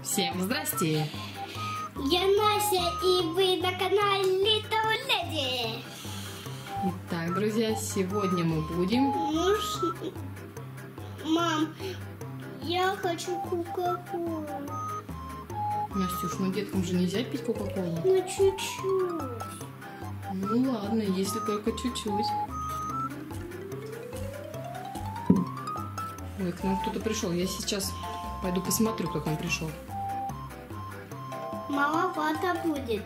Всем здрасте! Я Настя, и вы на канале Little Lady. Итак, друзья, сегодня мы будем... Мам, я хочу кока-колу. Настюш, ну деткам же нельзя пить кока-колу. Ну, чуть-чуть. Ну ладно, если только чуть-чуть. Ой, к нам кто-то пришел. Я сейчас пойду посмотрю, как он пришел. Маловато будет.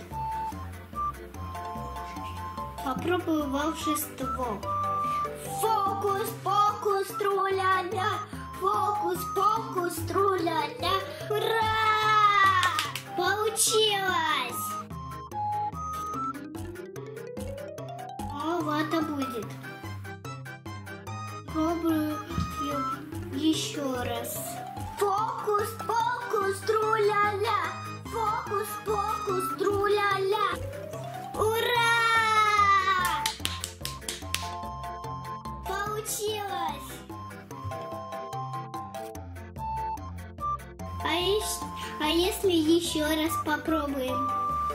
Попробую волшебство. Фокус-покус, тру-ля-ля. Фокус-покус, тру-ля-ля. Ура! Получилось! Маловато будет. Пробую еще раз. Фокус-покус, тру-ля-ля. Фокус-покус, тру-ля-ля. Ура! Получилось! А если еще раз попробуем?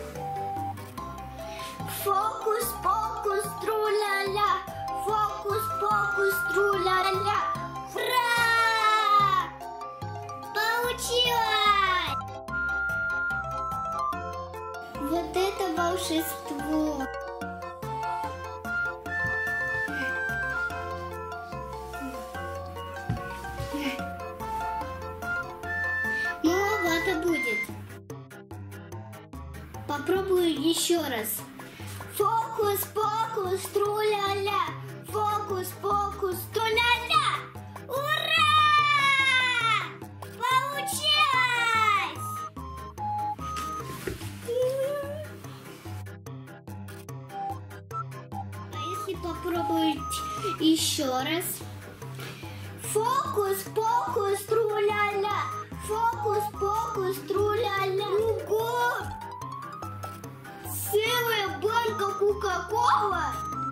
Фокус-покус, тру-ля-ля. Фокус-покус, тру-ля-ля. Ура! Получилось! Вот это волшебство! Маловато будет. Попробую еще раз. Фокус-покус, тру-ля-ля. Фокус-покус, тру-ля-ля. Ура! Получилось! А если попробовать еще раз? Фокус-покус, тру-ля-ля. Фокус-покус, тру-ля-ля. Ого! Целая банка кока-кола?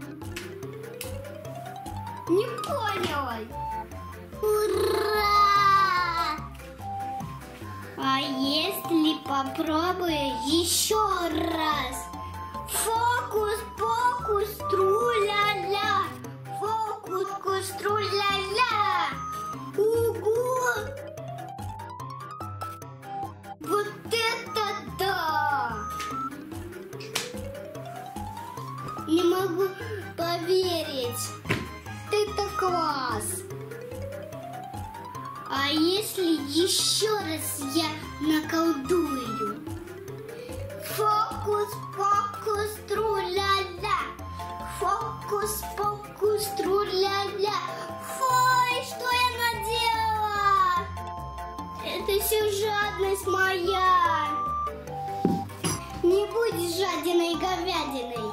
Не поняла. Ура! А если попробую еще раз? Фокус-покус, тру-ля-ля. Фокус-покус, тру-ля-ля. Ого! Вот это да! Не могу поверить. Это класс. А если еще раз я наколдую? Фокус-покус, тру-ля-ля. Фокус-покус, тру-ля-ля. Ой, что я наделала? Это все жадность моя. Не будь жадиной говядиной.